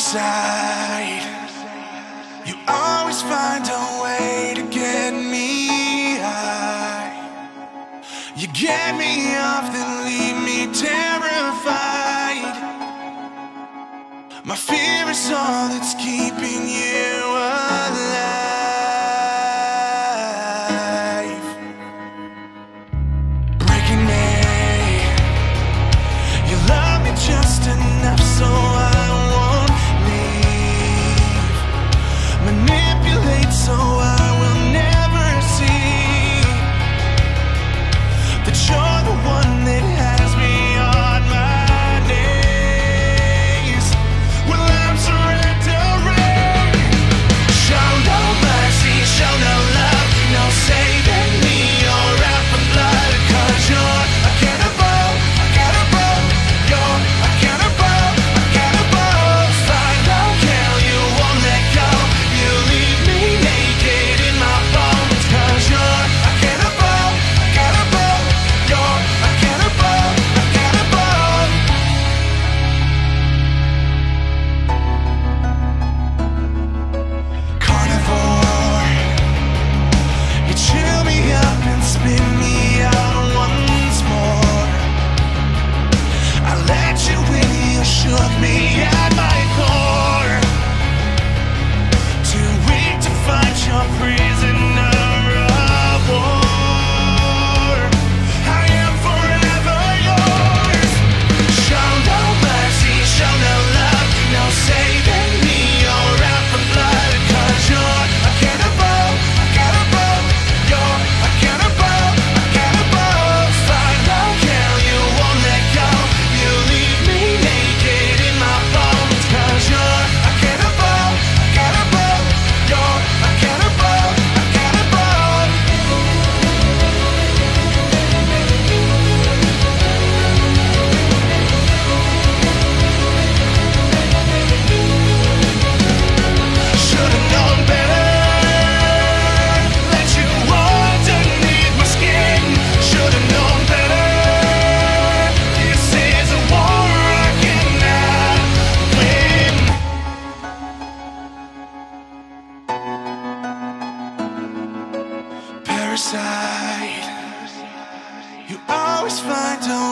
Parasite, you always find a way to get me high. You get me off, then leave me terrified. My fear is all that's keeping you alive. Breaking me, you love me just enough so I won't leave. Manipulate so I will never see that you're the one that has me on my knees. Well, I'm surrendering. Show no mercy, show no love, no saving me. You're out for blood, 'cause you're a cannibal, a cannibal. You're a cannibal, a cannibal. Fine, I'll kill you, won't let go. You leave me naked in my bones, 'cause you're a cannibal, a cannibal. You're a cannibal, a cannibal. Carnivore, you chew me up and spit me out once more. I let you in, you shook me at my core. Too weak to fight your prisoner of war. I am forever yours. Show no mercy, show no love, no saving me. You're out for blood, 'cause you're a cannibal, a cannibal. You're a cannibal, a cannibal. Fine, I'll kill you, won't let go. You leave me naked in my bones, 'cause you're a cannibal, a cannibal. You're a cannibal, a cannibal. Should've known better. Let you underneath my skin. Should've known better. This is a war I cannot win. Parasite, you always find a